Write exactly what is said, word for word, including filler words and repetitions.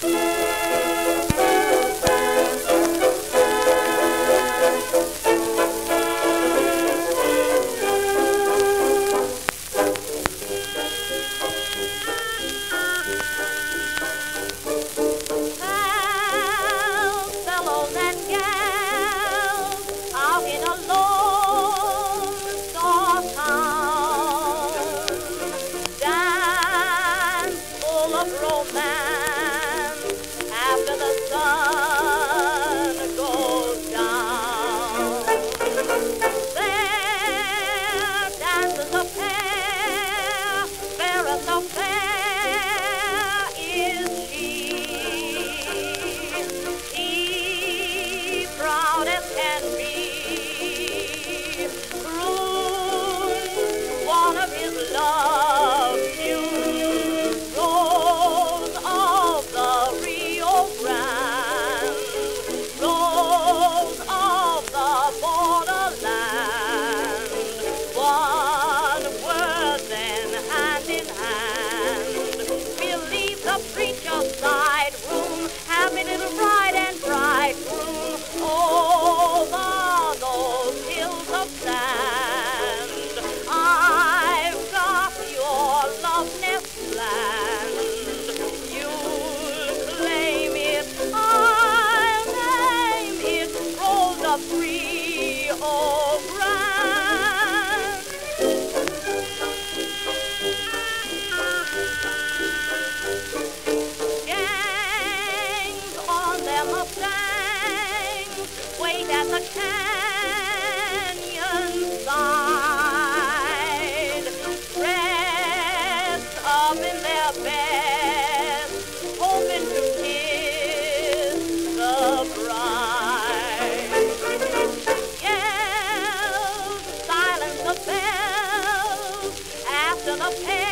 Romance after the sun goes down. There dances a pair, fairest of fair is she. He proud as can be, croons one of his love tunes. Rose of the Rio Grande, rose of the borderland. One word then, hand in hand, we'll leave the preacher's side room, happy little bride and bridegroom, over those hills of sand. I've got your love nest land. You'll claim it, I'll name it, Rose of Rio Grande. Gangs on their Mustangs wait at the canyon side, dressed up in their best, hoping to kiss the bride. Yells, silence the bells after the